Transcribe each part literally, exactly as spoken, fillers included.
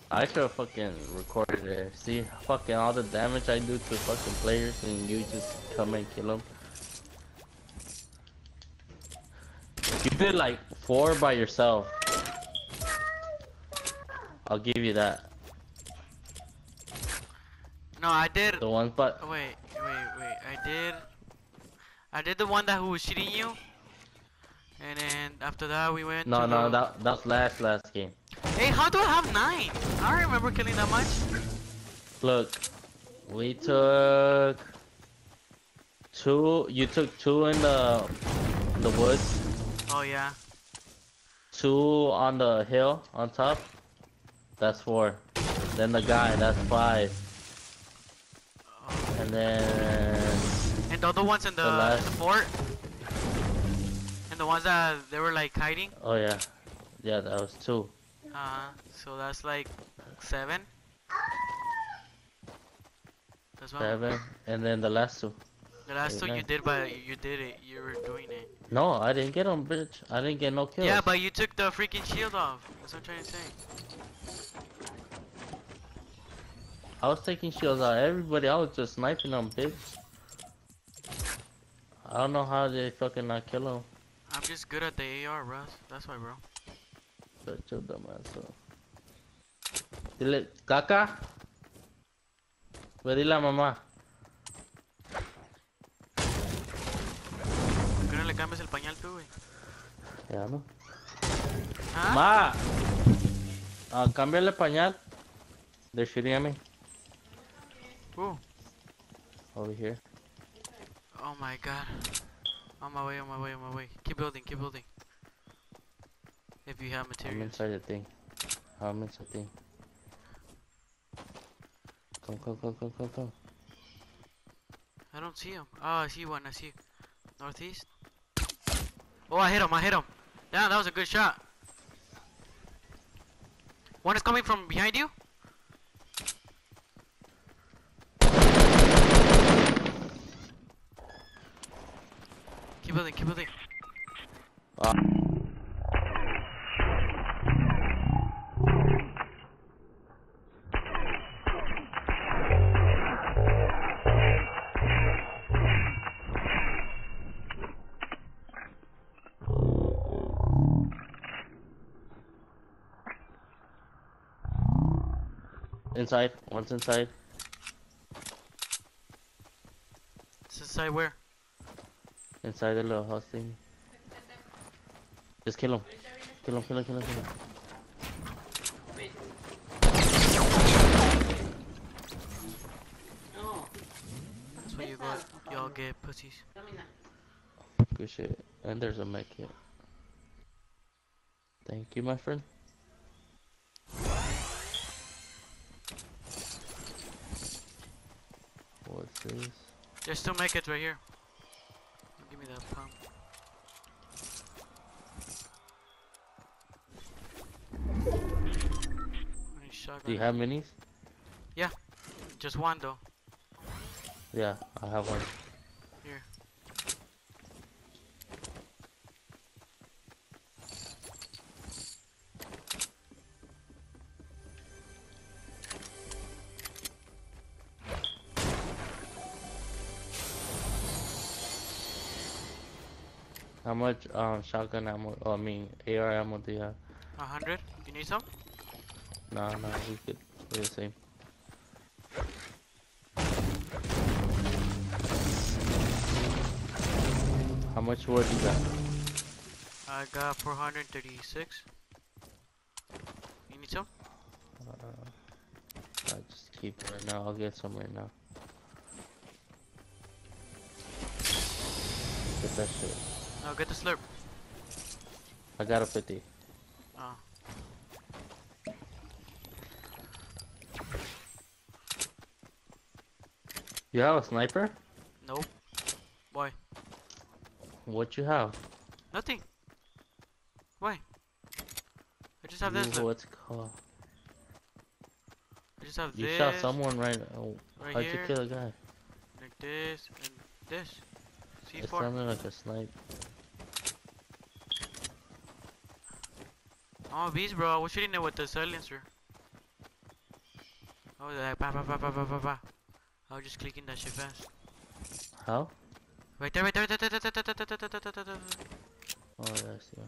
I should have fucking recorded it. See fucking all the damage I do to fucking players and you just come and kill them. You did like four by yourself. I'll give you that. No, I did. The ones but Oh, wait, wait, wait. I did. I did the one that who was shooting you. And then after that we went No to no the... that that's last last game. Hey, how do I have nine? I don't remember killing that much. Look, we took two. You took two in the in the woods. Oh yeah. Two on the hill on top. That's four. Then the guy. That's five. Oh. And then And the other ones in the, the last... in the fort. And the ones that they were like hiding. Oh yeah, yeah. That was two. Uh, so that's like seven. That's one. Seven. And then the last two. The last Eight, two you nine. did, but you did it. You were doing it. No, I didn't get them, bitch. I didn't get no kills. Yeah, but you took the freaking shield off. That's what I'm trying to say. I was taking shields out. Everybody, I was just sniping them, bitch. I don't know how they fucking not kill them. I'm just good at the A R, Russ. That's why, bro. Such a dumbass. So. Dile, Caca. Ve dile a mamá. ¿Por qué no le cambias el pañal tú, güey? Ya no. ¿Ah? Ma. Ah, cámbiale pañal. They're shooting at me. Ooh. Over here. Oh my god. On my way, on my way, on my way. Keep building, keep building. If you have I'm materials. inside the thing. I'm inside the thing. Come, come, come, come, come, come. I don't see him. Oh, I see one, I see. Northeast. Oh, I hit him, I hit him. Damn, that was a good shot. One is coming from behind you. Keep building, keep building. Ah. Inside, one's inside. It's inside where? Inside the little house thing. Just kill him. Kill him, kill him, kill him, kill him. That's what you got. Y'all get pussies. Good shit. And there's a mech kit. Thank you, my friend. What's this? There's still make right here. Give me that pump. Do you have minis? Yeah, just one though. Yeah, I have one. Here. How much um shotgun ammo? Oh, I mean A R ammo do you have? A hundred. You need some? No, no, we could. We're the same. How much wood you got? I got four hundred thirty-six. You need some? Uh, I just keep it right now. I'll get some right now. Get that shit. No, get the slurp. I got a fifty. Oh. You have a sniper? Nope. Why? What you have? Nothing. Why? I just have You, this. Look. what's it called? I just have You this. shot someone right. Oh, right how'd here. you kill a guy? Like this and this. C It four. sounded like a snipe. Oh, beast, bro. I was shooting it with the silencer. Oh, like, pa, pa, pa, pa, pa, pa, pa. I was just clicking that shit fast. How? Right there, right there, right there, right there, right there, right there, right there, right there, right there. Oh, yeah, I see.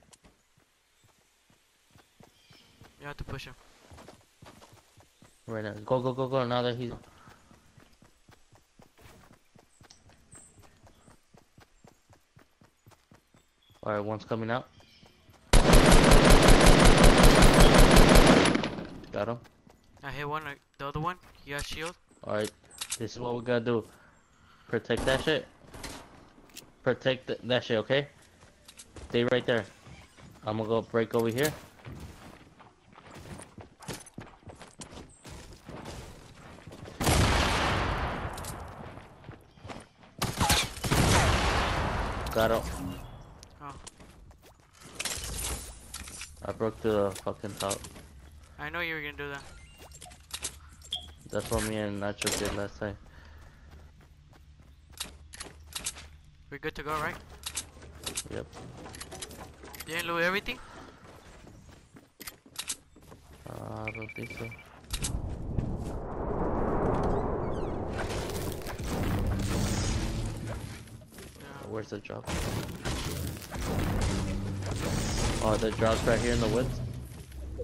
You have to push him. Right now. Go, go, go, go. Now that he's... Alright, one's coming out. Got him. I hit one, like, the other one. He got shield. Alright, this is what we gotta do. Protect that shit. Protect th that shit, okay? Stay right there. I'm gonna go break over here. Got him. Oh, I broke the fucking top. I know you were gonna do that. That's what me and Nacho did last time. We're good to go, right? Yep. You didn't loot everything? Uh, I don't think so. Yeah. Where's the drop? Oh, the drop's right here in the woods. Oh,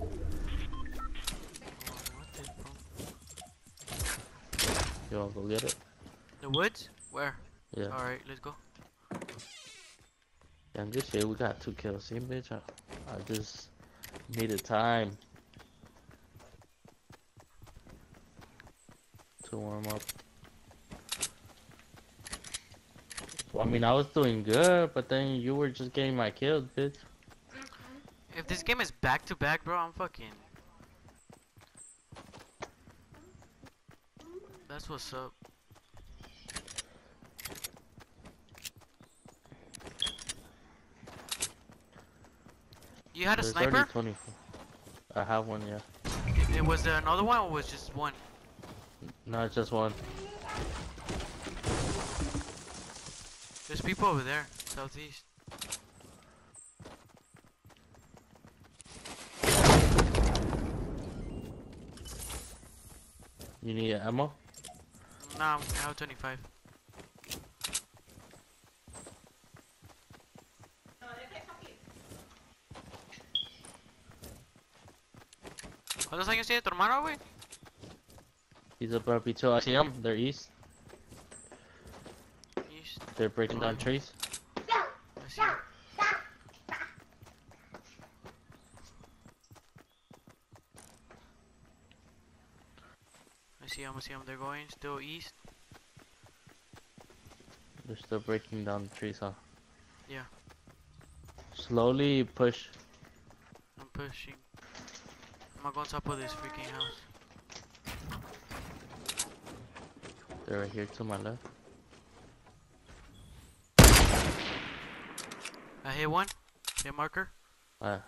what the fuck? You wanna go get it? The woods? Where? Yeah. Alright, let's go. Yeah, good shit. We got two kills. See, bitch? I, I just needed time to warm up. Well, I mean, I was doing good, but then you were just getting my kills, bitch. If this game is back to back, bro, I'm fucking. That's what's up. You had a There's sniper? already twenty-four. I have one, yeah. It, it was there another one or was just one? No, it's just one. There's people over there, southeast. You need ammo? Nah, I'm- I have twenty-five. ¿Cuántos años tiene tu hermano, güey? He's up R P two. I see him. They're east. East. They're breaking down trees. I see him. I see him, I see him. They're going still east. They're still breaking down the trees, huh? Yeah. Slowly push. I'm pushing. I'm gonna go on top of this freaking house. They're right here to my left. I hit one. Hit marker. Uh,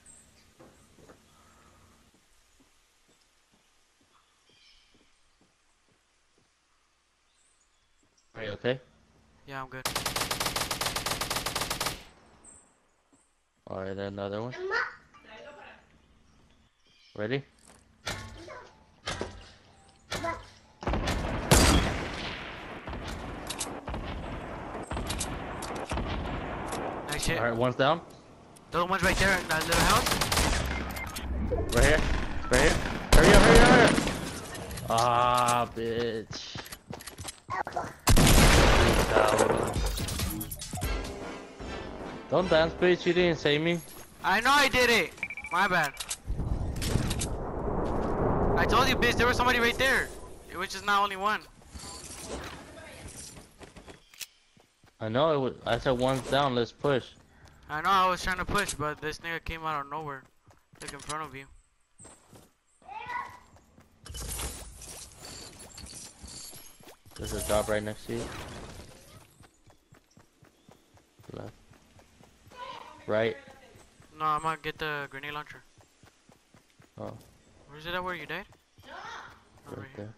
are you okay? Yeah, I'm good. Alright, then another one. Ready? Nice shit. Alright, one's down. The other one's right there in that little house. Right here. Right here. Hurry up, hurry up, hurry up. Ah, bitch. Don't dance, bitch. You didn't save me. I know I did it. My bad. I told you, bitch, there was somebody right there. It was just not only one. I know it was. I said one's down. Let's push. I know I was trying to push, but this nigga came out of nowhere. Like in front of you. There's a drop right next to you. Left. Right. No, I'm gonna get the grenade launcher. Oh, Where's it at where you died? Oh, right right here. there.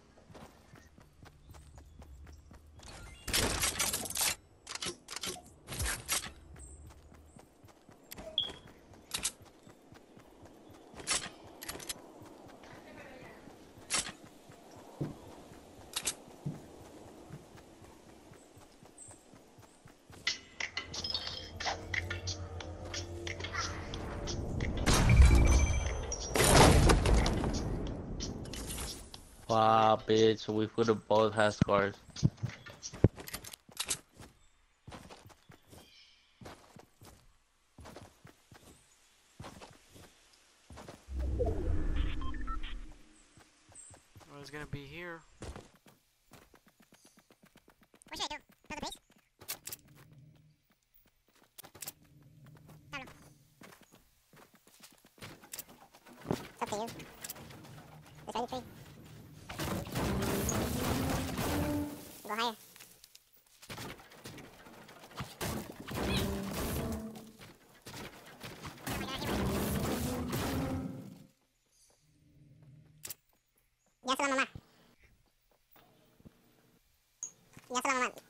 Wow, bitch, we would have both had scars. Well, it's gonna be here. What should I do? Build a base? I don't know. It's up to you. Destroy the tree. Go higher. Oh my god, here we go. Ya se la mamá. Ya se la mamá.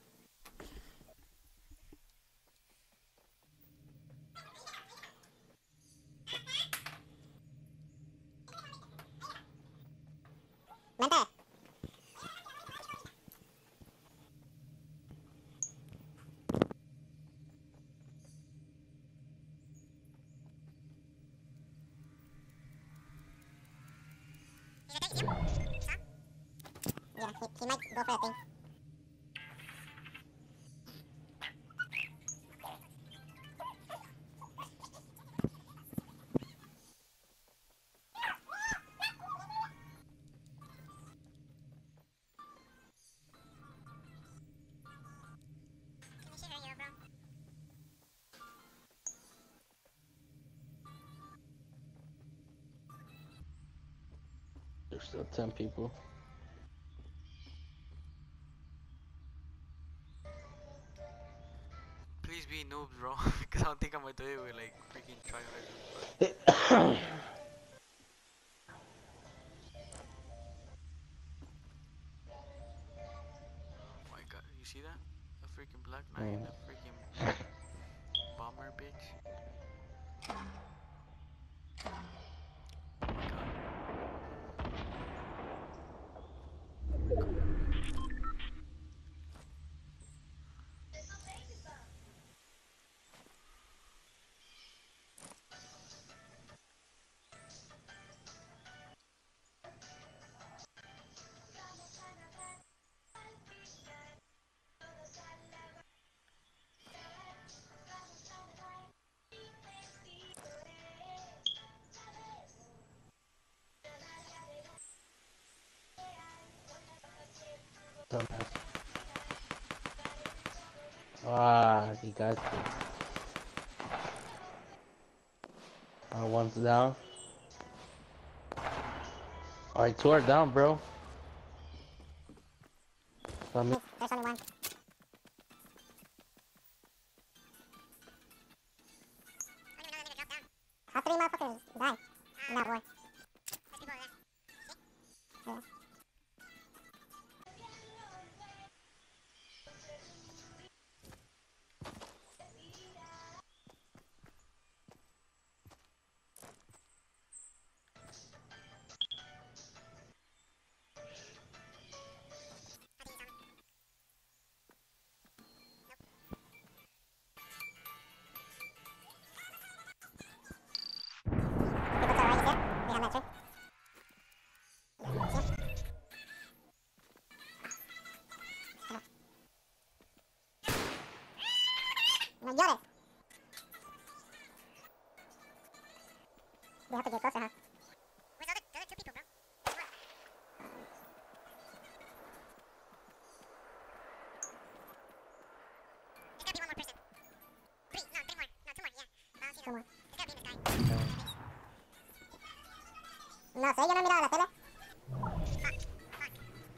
Vente. Yeah, he, he might go for a thing. Can you hear you, bro? There's still ten people. Please be noobs, bro. Because I don't think I'm gonna do it with like freaking tryharders. Oh my god, you see that? A freaking Black Knight and a freaking bomber, bitch. Oh my god. Dumbass. Ah, you guys. Uh, one's down. Alright, two are down, bro. Let me. There's only one. How three motherfuckers die in that war? There's people over there. See? Yeah. People to our right is here. Behind that tree. See? No llores. We have to get closer, huh? Where's the other, the other two people, bro? There's gotta be one more person. Three, no, three more. No, two more, yeah. I don't see them. Two more. There's gotta be in the sky. No sé, yo no he mirado la tele. Fuck, fuck.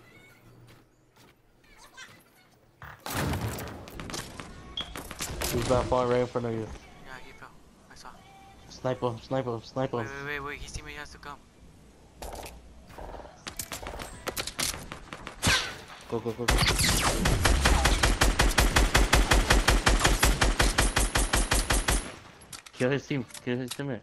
He's about far right in front of you. Yeah, he fell. I saw. Snipe him, snipe him, snipe Wait, him. wait, wait, wait. His teammate has to come. Go, go, go, go. Kill his team, kill his teammate.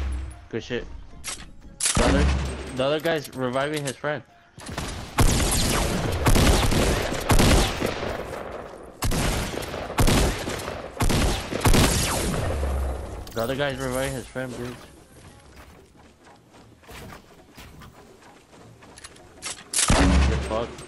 Good shit. The other, the other guy's reviving his friend. The other guy's reviving his friend, dude. You're fucked.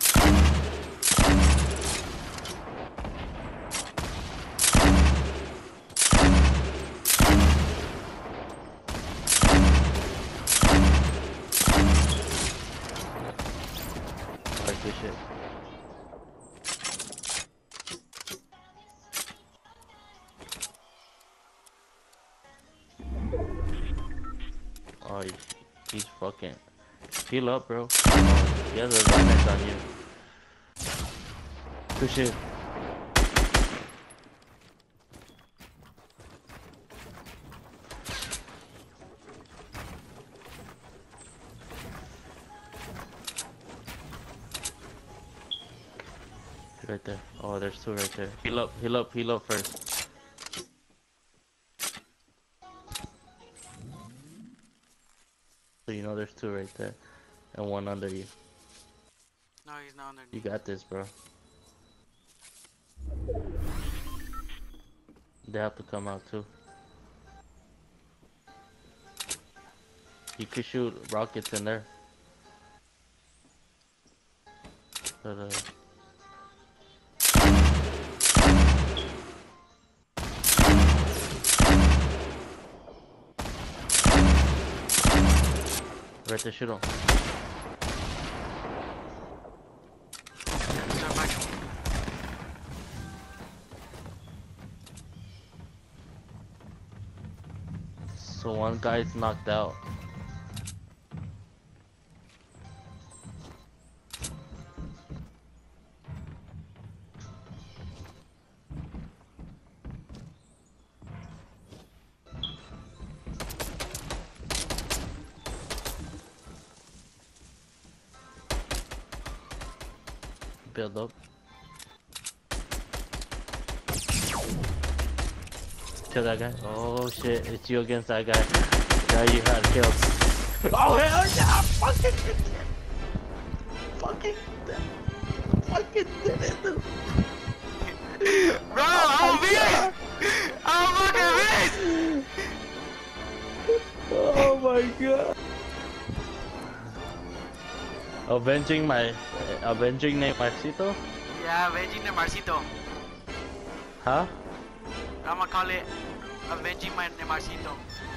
Like this shit. Oh, he's, he's fucking. Heal up, bro. Oh, he has a advantage on you. Good shit. Right there. Oh, there's two right there. Heal up, heal up, heal up first. So you know there's two right there. And one under you. No, he's not under You me. got this, bro. They have to come out too. You could shoot rockets in there. But, uh... Right there, shoot him. Turn back. So one guy's knocked out. Build up. Kill that guy. Oh shit, it's you against that guy. Now you had killed. Oh hell yeah! Fucking Fucking Fucking did it, dude. Bro, I'm beat! I'm fucking beat! Oh my god. Avenging my avenging Neymar-cito? Yeah, avenging the Marcito. Huh? I'm gonna call it avenging my Marcito.